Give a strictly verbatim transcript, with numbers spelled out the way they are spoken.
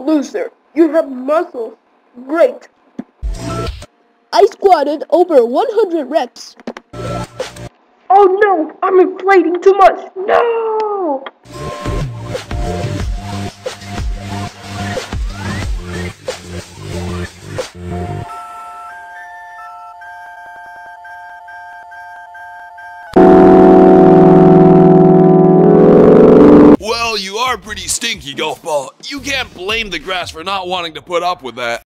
Loser, you have muscles. Great. I squatted over one hundred reps. Oh no, I'm inflating too much. No! Well, you are pretty stinky, golf ball. You can't blame the grass for not wanting to put up with that.